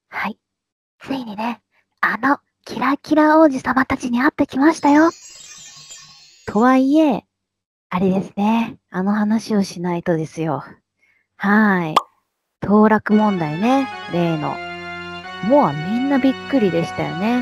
はい。ついにね、キラキラ王子様たちに会ってきましたよ。とはいえ、あれですね。あの話をしないとですよ。はい。当落問題ね。例の。もうみんなびっくりでしたよね。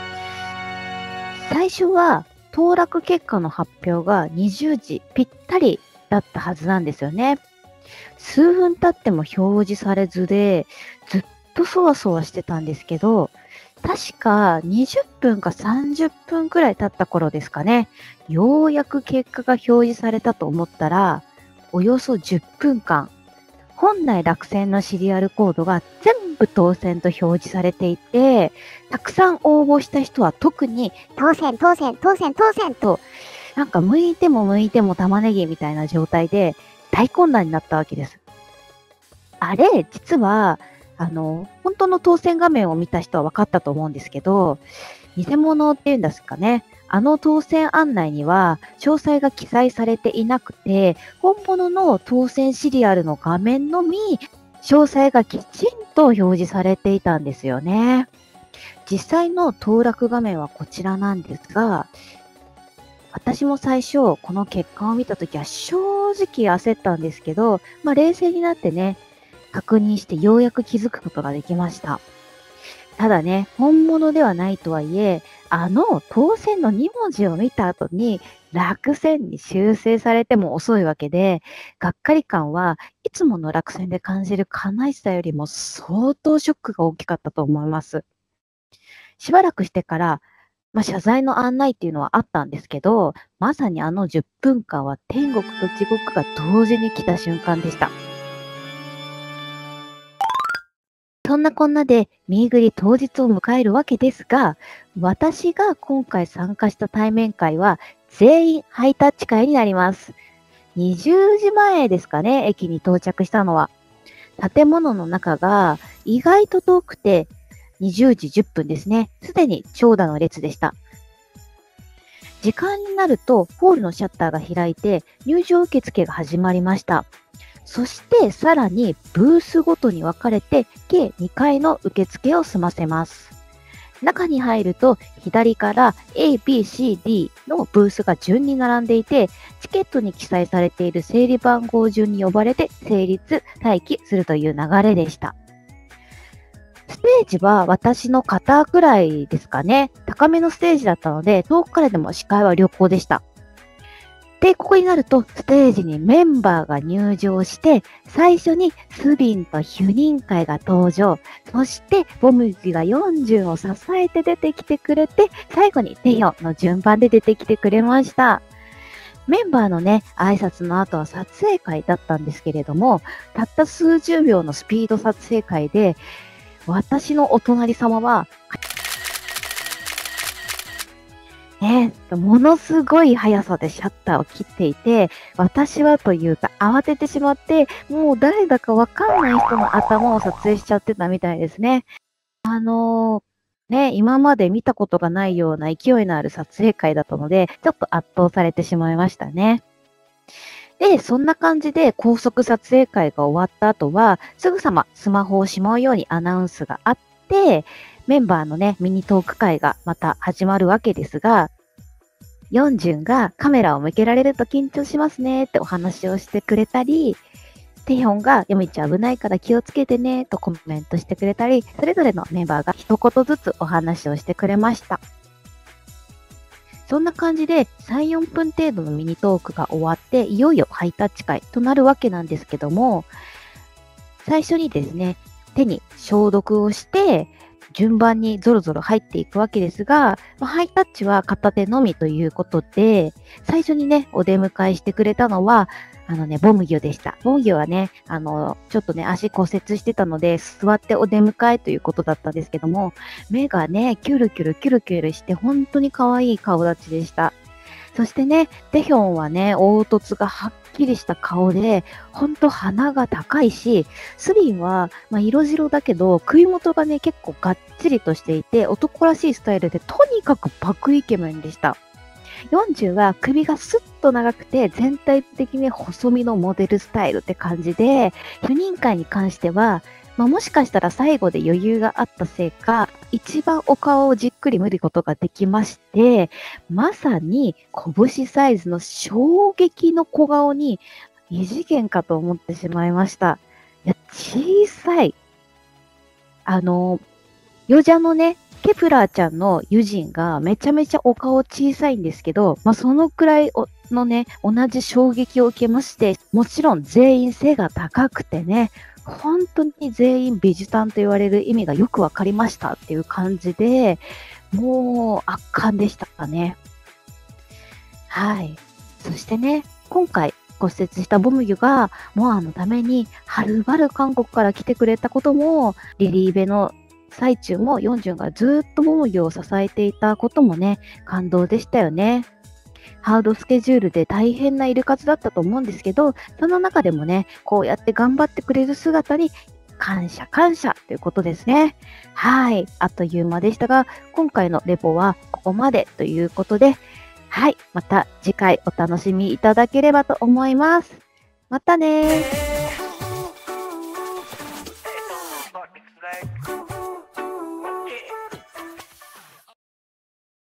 最初は、当落結果の発表が20時ぴったりだったはずなんですよね。数分経っても表示されずで、ずっとそわそわしてたんですけど、確か20分か30分くらい経った頃ですかね。ようやく結果が表示されたと思ったら、およそ10分間、本来落選のシリアルコードが全部当選と表示されていて、たくさん応募した人は特に当選、当選、当選、当選と、なんか向いても向いても玉ねぎみたいな状態で大混乱になったわけです。あれ、実は、本当の当選画面を見た人は分かったと思うんですけど、偽物っていうんですかね。あの当選案内には詳細が記載されていなくて、本物の当選シリアルの画面のみ、詳細がきちんと表示されていたんですよね。実際の当落画面はこちらなんですが、私も最初、この結果を見たときは正直焦ったんですけど、冷静になってね、確認してようやく気づくことができました。ただね、本物ではないとはいえ、あの当選の2文字を見た後に落選に修正されても遅いわけで、がっかり感はいつもの落選で感じる悲しさよりも相当ショックが大きかったと思います。しばらくしてから、謝罪の案内っていうのはあったんですけど、まさにあの10分間は天国と地獄が同時に来た瞬間でした。そんなこんなで、ミーグリ当日を迎えるわけですが、私が今回参加した対面会は、全員ハイタッチ会になります。20時前ですかね、駅に到着したのは。建物の中が意外と遠くて、20時10分ですね。すでに長蛇の列でした。時間になると、ホールのシャッターが開いて、入場受付が始まりました。そしてさらにブースごとに分かれて計2回の受付を済ませます。中に入ると左から A、B、C、D のブースが順に並んでいて、チケットに記載されている整理番号順に呼ばれて成立、待機するという流れでした。ステージは私の肩くらいですかね。高めのステージだったので、遠くからでも視界は良好でした。で、ここになると、ステージにメンバーが入場して、最初にスビンとヒュニン会が登場。そして、ボムギが40を支えて出てきてくれて、最後にテヒョの順番で出てきてくれました。メンバーのね、挨拶の後は撮影会だったんですけれども、たった数十秒のスピード撮影会で、私のお隣様はものすごい速さでシャッターを切っていて、私はというか慌ててしまって、もう誰だかわかんない人の頭を撮影しちゃってたみたいですね。今まで見たことがないような勢いのある撮影会だったので、ちょっと圧倒されてしまいましたね。で、そんな感じで高速撮影会が終わった後は、すぐさまスマホをしまうようにアナウンスがあって、メンバーのね、ミニトーク会がまた始まるわけですが、ヨンジュンがカメラを向けられると緊張しますねってお話をしてくれたり、テヒョンがヨミちゃん危ないから気をつけてねとコメントしてくれたり、それぞれのメンバーが一言ずつお話をしてくれました。そんな感じで3、4分程度のミニトークが終わって、いよいよハイタッチ会となるわけなんですけども、最初にですね、手に消毒をして、順番にゾロゾロ入っていくわけですが、ハイタッチは片手のみということで、最初にね、お出迎えしてくれたのは、ボムギョでした。ボムギョはね、ちょっとね、足骨折してたので、座ってお出迎えということだったんですけども、目がね、キュルキュルキュルキュルして、本当に可愛い顔立ちでした。そしてね、テヒョンはね、凹凸がはっきりした顔で、ほんと鼻が高いし、スリンは、色白だけど、首元がね、結構がっちりとしていて、男らしいスタイルで、とにかく爆イケメンでした。40は首がスッと長くて、全体的に細身のモデルスタイルって感じで、4人会に関しては、 もしかしたら最後で余裕があったせいか、一番お顔をじっくり見ることができまして、まさに拳サイズの衝撃の小顔に異次元かと思ってしまいました。いや、小さい。ヨジャのね、ケプラーちゃんのユジンがめちゃめちゃお顔小さいんですけど、そのくらいのね、同じ衝撃を受けまして、もちろん全員背が高くてね、本当に全員美女タンと言われる意味がよくわかりましたっていう感じで、もう圧巻でしたかね。はい。そしてね、今回骨折したボムユがモアのためにはるばる韓国から来てくれたことも、リリーベの最中もヨンジュンがずっとモムユを支えていたこともね、感動でしたよね。ハードスケジュールで大変なイルカツだったと思うんですけど、その中でもね、こうやって頑張ってくれる姿に感謝感謝ということですね。はい。あっという間でしたが、今回のレポはここまでということで、はい。また次回お楽しみいただければと思います。またねー。